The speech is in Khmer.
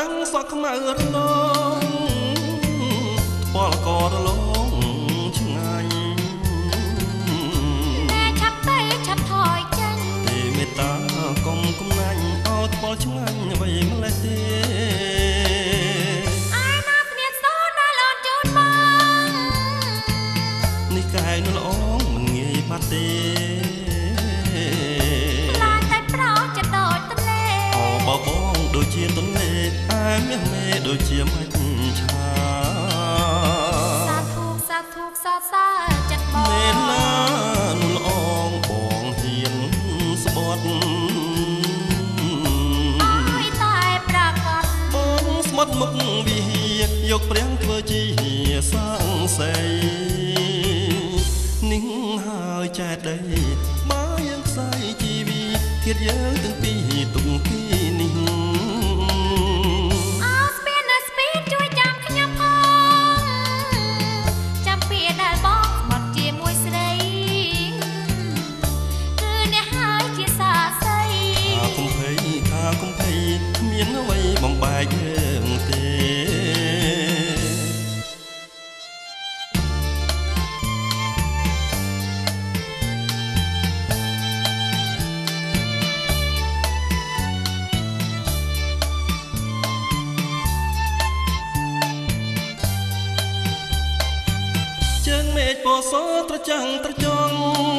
ងសក់ខ្មៅរលោងពលករលងឆ្ងាញ់តែឆាប់ទៅឆាប់ថយចេញទេមេត្តាកុំកំណាញ់អោតពលឆ្ងាញ់អ្វីម្លេះទេអាយណាព្រានសូនដែលអូនជូនបងនេះកែនោះល្អមិនងាយបាត់ទេឡានតែប្រោចិត្តដូចទន្លេអូបបងដូចជាទន្លេអាយមាសមេដូចជាមាច់ឆាសាធុកសាចិត្តបងមេណានោះល្អបងហ៊ានស្បត់អើយតែប្រកាសបងស្មុតមុខវិហារយកព្រាំងធ្វើជាសាំងសីនឹងហើយចែកដីបើយើងខ្សែជីវីធៀបយើងទាំងពីរទុកទីនេះអោស្ពានណាស្ពានជួយចាំខ្ញុំផងចាំពីដែលបងបាត់ជាមួយស្រីគឺអ្នកហើយជាសាស័យថាកុំភ័យគ្មានអ្វីបំបែកយើងទេជើងមេឃពណ៌សត្រចាំងត្រចង់